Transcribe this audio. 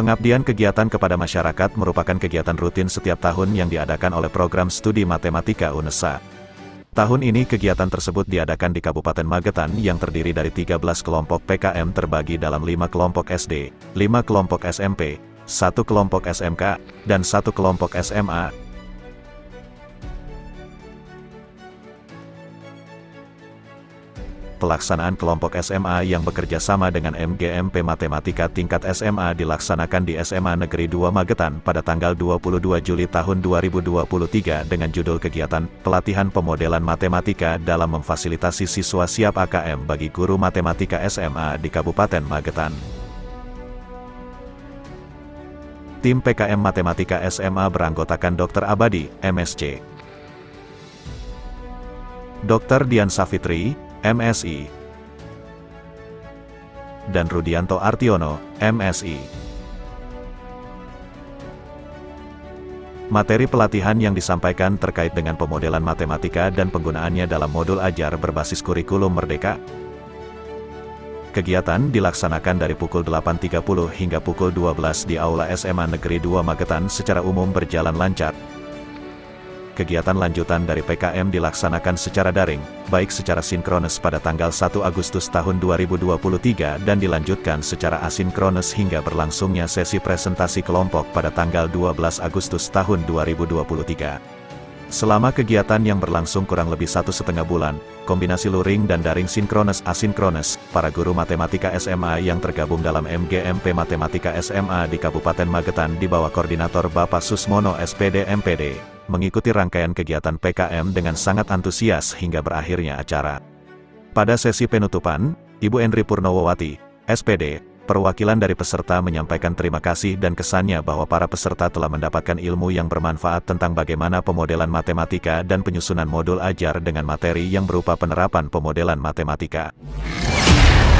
Pengabdian kegiatan kepada masyarakat merupakan kegiatan rutin setiap tahun yang diadakan oleh Program Studi Matematika UNESA. Tahun ini kegiatan tersebut diadakan di Kabupaten Magetan yang terdiri dari 13 kelompok PKM terbagi dalam 5 kelompok SD, 5 kelompok SMP, 1 kelompok SMK, dan 1 kelompok SMA. Pelaksanaan kelompok SMA yang bekerja sama dengan MGMP Matematika tingkat SMA dilaksanakan di SMA Negeri 2 Magetan pada tanggal 22 Juli tahun 2023 dengan judul kegiatan Pelatihan Pemodelan Matematika dalam memfasilitasi siswa siap AKM bagi guru matematika SMA di Kabupaten Magetan. Tim PKM Matematika SMA beranggotakan Dr. Abadi, MSc, Dr. Dian Safitri, MSI, dan Rudianto Artiono, MSI. Materi pelatihan yang disampaikan terkait dengan pemodelan matematika dan penggunaannya dalam modul ajar berbasis kurikulum Merdeka. Kegiatan dilaksanakan dari pukul 8.30 hingga pukul 12 di Aula SMA Negeri 2 Magetan secara umum berjalan lancar. Kegiatan lanjutan dari PKM dilaksanakan secara daring, baik secara sinkronis pada tanggal 1 Agustus tahun 2023 dan dilanjutkan secara asinkronis hingga berlangsungnya sesi presentasi kelompok pada tanggal 12 Agustus tahun 2023. Selama kegiatan yang berlangsung kurang lebih 1,5 bulan, kombinasi luring dan daring sinkronis asinkronis, para guru matematika SMA yang tergabung dalam MGMP Matematika SMA di Kabupaten Magetan di bawah koordinator Bapak Susmono SPD MPD, mengikuti rangkaian kegiatan PKM dengan sangat antusias hingga berakhirnya acara. Pada sesi penutupan, Ibu Endri Purnowowati, SPD, perwakilan dari peserta menyampaikan terima kasih dan kesannya bahwa para peserta telah mendapatkan ilmu yang bermanfaat tentang bagaimana pemodelan matematika dan penyusunan modul ajar dengan materi yang berupa penerapan pemodelan matematika.